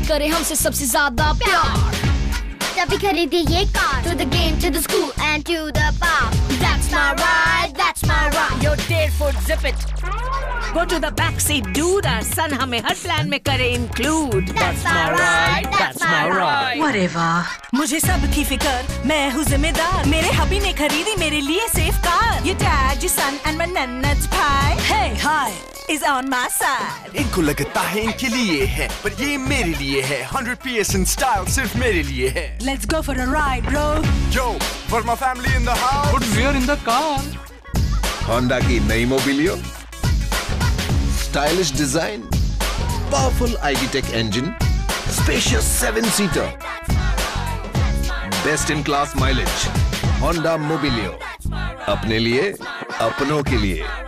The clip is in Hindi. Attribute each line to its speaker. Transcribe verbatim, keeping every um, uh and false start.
Speaker 1: करे हमसे सबसे ज्यादा प्यार।
Speaker 2: तभी खरीदी ये car. To the game, to the school and to the bar.
Speaker 1: That's my ride, that's my ride.
Speaker 3: Your dear foot, zip it. Go to the back seat, dude. Our son हमें हर plan में करे include.
Speaker 2: That's my ride, that's my ride.
Speaker 3: Whatever. मुझे सबकी फिकर, मैं हूँ जिम्मेदार। मेरे हबी ने खरीदी मेरे लिए safe car. Your dad, your son and my nannet's pie. Hey, hi. Is on my side.
Speaker 4: इनको लगता है इनके लिए है, पर ये मेरे लिए है। Hundred P S in style सिर्फ मेरे लिए है।
Speaker 3: Let's go for a ride, bro.
Speaker 4: Yo, for my family in the house.
Speaker 5: But we are in the car.
Speaker 6: Honda की नई Mobilio, stylish design, powerful I D Tech engine, spacious seven seater, best in class mileage. Honda Mobilio, अपने लिए, अपनों के लिए।